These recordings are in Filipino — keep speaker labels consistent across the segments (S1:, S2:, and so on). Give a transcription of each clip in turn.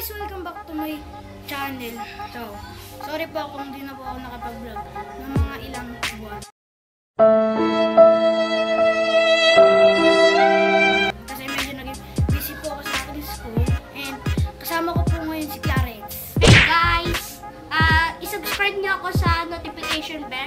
S1: guys, welcome back to my channel. So, sorry po kung hindi na po ako nakapag-vlog ng mga ilang buwan. Kasi medyo naging busy po ako sa akin school. And kasama ko po ngayon si Clarence.
S2: Hey guys! I-subscribe niyo ako sa notification bell.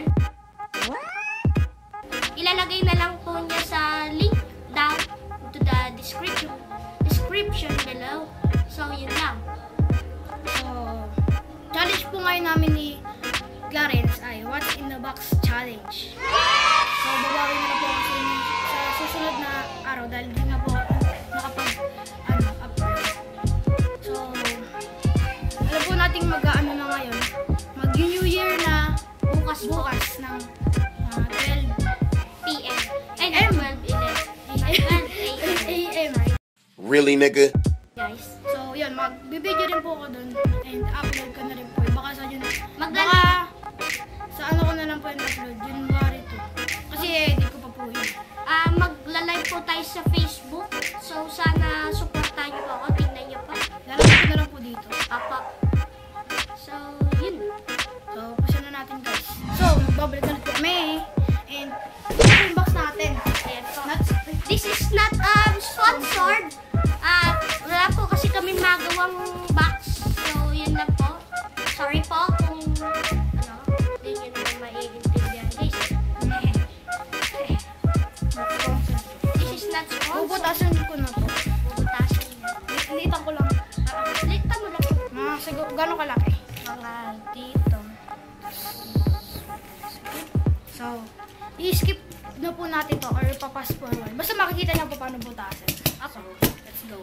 S2: Ilalagay na lang po niya sa link down to the description below. So, yun lang.
S1: So, challenge po ngayon namin ni Clarence ay What's in the Box Challenge. So, babawin na po ako sa susunod na araw dahil hindi na po nakapag-upload. So, alam po natin mag-ano na ngayon. Mag-New Year na bukas ng 12 p.m.
S2: Ay, 12 a.m.
S1: right?
S3: Really, nigga?
S1: Guys. So, yun. Mag-video rin po ako dun and upload ko na rin po. Baka sa yun. Sa ano ko na lang po yung upload. January 2. Kasi di ko pa po yun.
S2: Magla-live po tayo sa Facebook. So, sana supportahan niyo po ako. Tingnan niyo pa.
S1: Lalagay ko na lang po dito.
S2: Apa. So, yun.
S1: So, pasya na natin guys. So, magbabalik na po kami. And, ito yung box natin.
S2: Ayan po. This is not sponsored. Wala po kasi kami magawang box. So, yun na po. Sorry po kung hindi nyo naman maiintindihan. This is not sponsored.
S1: Bubutasan ko na po.
S2: Bubutasan.
S1: Litan ko lang.
S2: Litan mo lang po.
S1: Siguro, gano'ng kalaki?
S2: Mga dito.
S1: So, i-skip na po natin to or papas forward. Basta makikita niyo po paano butasan. So, let's go.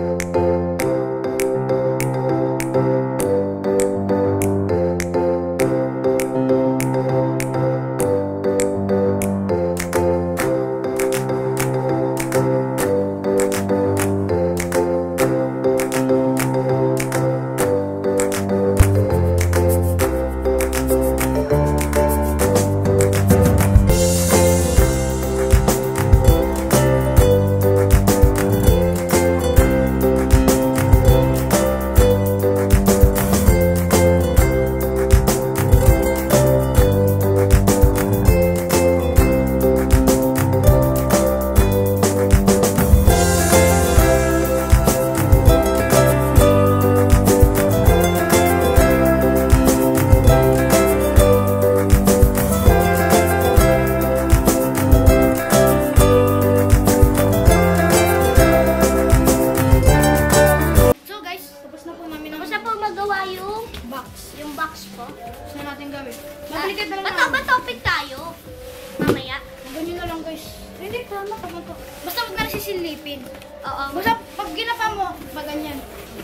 S2: Yung box po.
S1: Gusto natin gawin. Mabalikat na lang
S2: Ba't topic tayo? Mamaya.
S1: Ganyan na lang guys. Hindi, tama ka mo to. Basta huwag na nasisilipin.
S2: Oo.
S1: Basta pag ginapa mo, maganyan.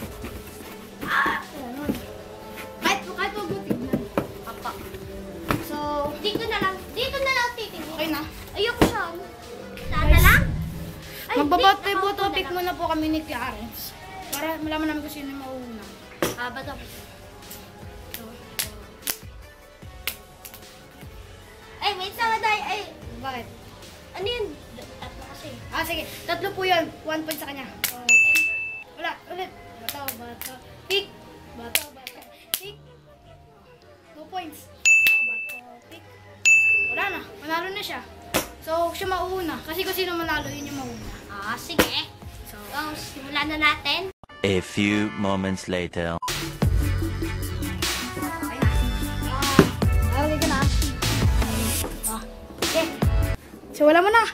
S1: Ganun. Kahit huwag mo tignan.
S2: Papa.
S1: So,
S2: Dito na lang titignan.
S1: okay na.
S2: Ayoko siya. Sana lang?
S1: Magbabatay po topic muna po kami ni Clarence. Para malaman namin kung sino yung mauuna.
S2: Ba't topic? Ay, wait lang tayo. Ay,
S1: Bakit?
S2: ano yun? Tatlo kasi.
S1: Sige. 3 po yun. 1 point sa kanya. Wala. Ulit. Bato. Pick. Bato. Pick. 2 points. Bato. Pick. Wala na. Manalo na siya. So, siya mauuna. Kasi kung sino manalo, yun yung mauuna.
S2: Sige. So, simulan na natin.
S4: A few moments later.
S1: Okay ka na. Okay. So, wala mo na.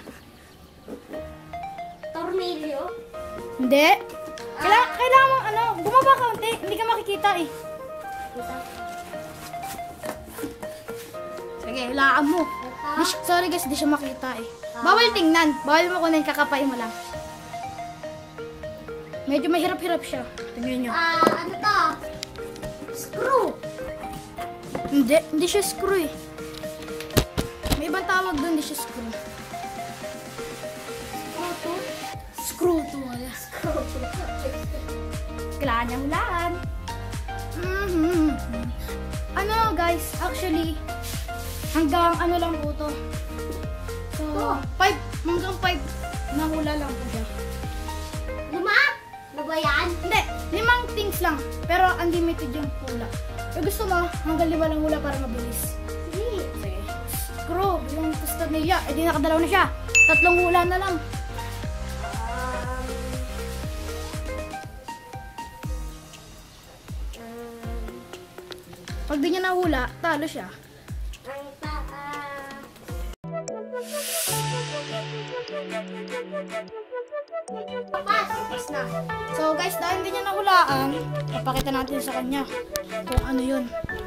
S2: Tornilyo.
S1: Hindi. Kailangan mo, bumaba ka unti. Hindi ka makikita eh. Sige, hulaan mo. Sorry guys, di siya makita eh. Bawal tingnan. Bawal mo kunin, kakapay mo lang. Medyo mahirap-hirap siya. Tingnan nyo.
S2: Ano to? Screw.
S1: Hindi siya screw eh. May ibang tawag doon, hindi siya screw. Screw to. Wala. Kailangan niya hulaan. Ano guys, actually, hanggang ano lang po to. So, 5, hanggang 5 nahula lang po siya.
S2: 5? Ano ba yan?
S1: Hindi, 5 things lang. Pero unlimited yung hula. Pero gusto mo, hanggang 5 lang hula para mabilis.
S2: Sige.
S1: Sige. Screw, yung gusto niya. Eh di nakadalaw na siya. 3 hula na lang. Pag di niya nahula, talo siya.
S2: Ang taas.
S1: Tapos na. So guys, dahil hindi niya nahulaan, papakita natin sa kanya kung ano yun.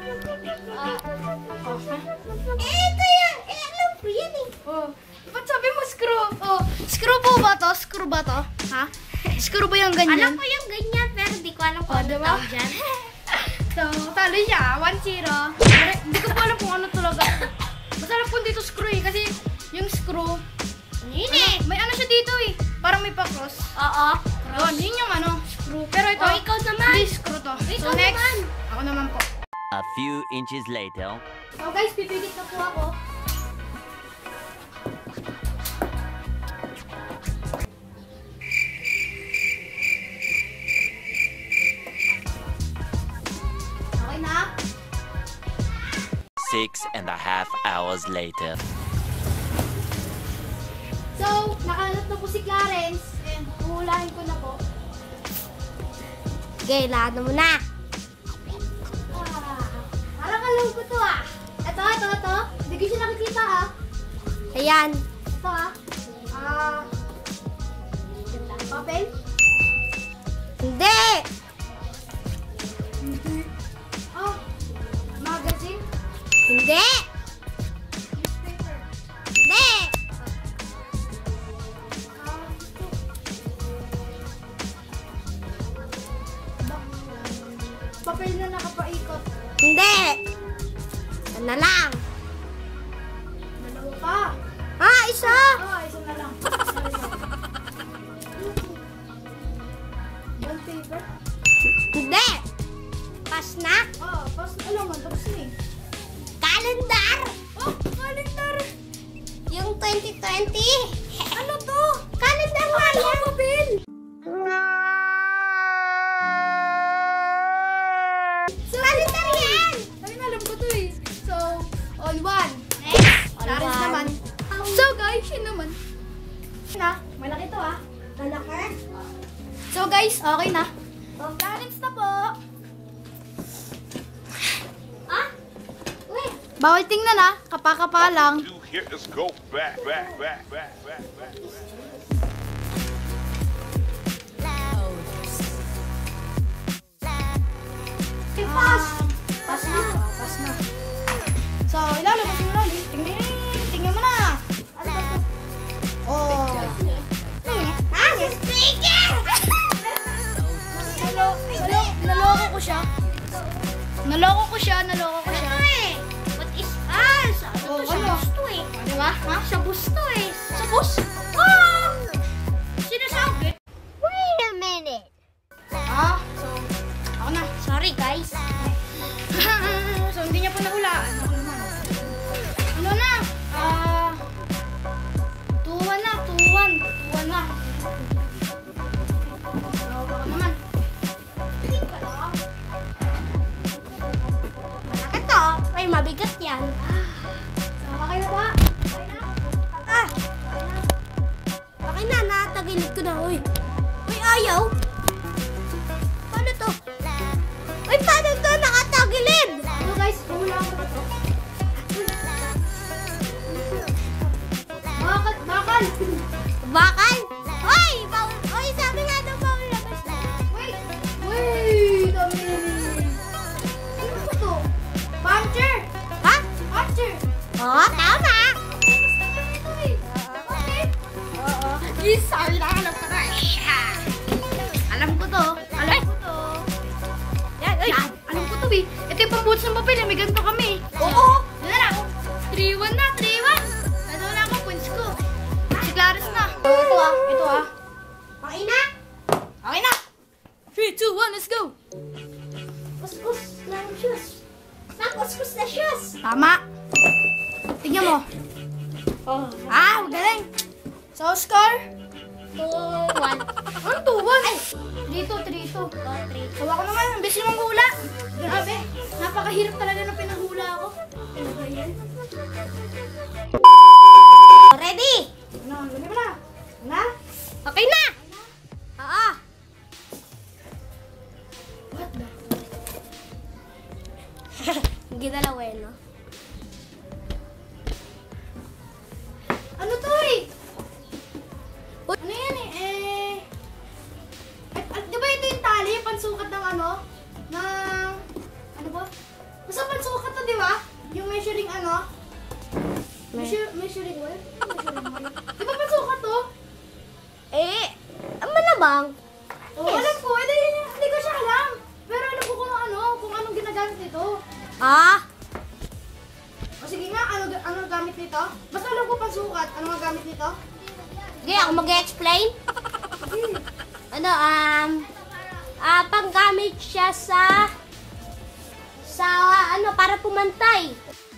S1: Oh, ha?
S2: Ito yan. Alam ko yan eh.
S1: Oh. Ba't sabi mo screw? Oh, screw po ba to? Screw ba to? Ha? Screw ba yung ganyan?
S2: Alam ko yung ganyan, pero di ko alam kung ano
S1: diba?
S2: tawag dyan.
S1: So, talo siya. 1-0. Hindi ko po alam kung ano talaga. Basta alam ko dito screw eh. Kasi yung screw,
S2: Yun eh.
S1: may ano siya dito eh. Parang may pa-cross.
S2: Oo.
S1: Yun yung ano, screw. Pero ito,
S2: Oh, ikaw naman.
S1: hindi screw to.
S2: Ikaw
S1: So next,
S2: naman.
S1: ako naman po.
S4: A few inches later.
S1: So guys, pipigit na po ako. Okay na?
S4: 6.5 hours later.
S1: So, nakahanap na po si Clarence. And huhulahin ko na po.
S2: Okay, lahat mo na.
S1: Parang alam ko to ah. Ito. Hindi ko siya nakikita ah.
S2: Ayan.
S1: Ito ah. Papel?
S2: Hindi.
S1: Hindi. Magazine?
S2: Hindi.
S1: Newspaper?
S2: Hindi.
S1: Papel na nakapaikot.
S2: Hindi. Isa na lang.
S1: Dalawa pa.
S2: Isa.
S1: Isa na lang. Bond paper?
S2: Hindi. Pas na.
S1: Pas alam mo, tapos na eh.
S2: Calendar.
S1: Oh, calendar!
S2: Yung 2020.
S1: Ano to?
S2: Calendar nga yan.
S1: Papel!
S2: Calendar yan.
S1: Ay, alam ko to eh. So, on one. Next. Clarence
S2: one.
S1: naman. So guys, yun naman. Na, malaki to ah.
S2: Malaki.
S1: So guys, okay na. Clarence na po.
S2: Ah? Wait.
S1: Bawal tingnan ah. Kapa-kapa lang.
S3: Do here is go back.
S1: Pas na. Pas na. So, ilalabas mo lang. Tingnan mo na. Ano ba to? Oh.
S2: Speaker!
S1: Naloko ko siya. Naloko ko siya.
S2: Ano eh? What is Sabi ko sa
S1: ano?
S2: gusto eh.
S1: Diba? Ha?
S2: Sa gusto eh.
S1: Sa bus?
S2: Oh! Sinasabi? Wait a minute.
S1: So, ako na.
S2: Sorry guys.
S1: So, hindi niya po nahulaan. Ako naman. Ano na? 2-1 na. 2-1 na. So, ako naman.
S2: Malaki to. Ay, mabigat yan.
S1: So, okay na ba? Okay na?
S2: Ah! Okay na, natagilid ko na. Uy, ayaw. Paano to? Uy, paano to nakatagilid?
S1: So, guys, huhulaan ko na to. Bakal!
S2: Bakal? Uy, bawal. Uy, sabi nga daw bawal labas na.
S1: Wait a minute. Ano ba to? Puncher!
S2: Ha?
S1: Puncher!
S2: Oo, tama.
S1: Okay.
S2: Oo. Yes, sorry na. Alam ko na.
S1: Alam ko to.
S2: Yan, uy.
S1: Yan, alam ko to eh. Ito yung pambutas ng papel eh. May ganito kami.
S2: Oo.
S1: Yan na lang. 3-1 na, 3-1. Ano na ako, points ko. Si Clarence na. Ito ah.
S2: Okay na?
S1: Okay na. 3, 2, 1, let's go.
S2: Kuskus ng shoes. Kuskus na shoes.
S1: Tama. Tingnan mo.
S2: Oh.
S1: Magaling. So, score?
S2: 2-1.
S1: Ano, 2-1? Ay, 3-2. So, ako naman. bilis yung manghula. Grabe, napakahirap talaga ng pinanghula ako. Ano ba yan?
S2: Ready?
S1: Ano, lagyan mo na. Na?
S2: Okay na! Oo.
S1: What the?
S2: Ginalaw eh, no?
S1: Ano to eh? Ano yan di ba ito yung tali, pansukat ng ano? Ng, ano ba? Basta pansukat to, di ba? Yung measuring ano? Measuring wire? Di ba pansukat to?
S2: Malamang.
S1: Oo, alam ko. Hindi ko siya alam. Pero alam ko kung anong ginagamit nito. O sige nga, ano gamit nito? Basta alam ko pansukat. Ano nga gamit nito?
S2: Okay, ako mag-explain. Ano, panggamit siya sa para pumantay.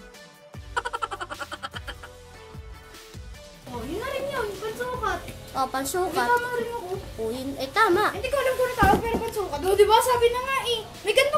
S1: Oh, yun na rin yun. Pansukat.
S2: Pansukat.
S1: Tama rin ako.
S2: Tama.
S1: Hindi ko alam kung ano tawag pero pansukat. O, di ba? Sabi na nga eh. May ganito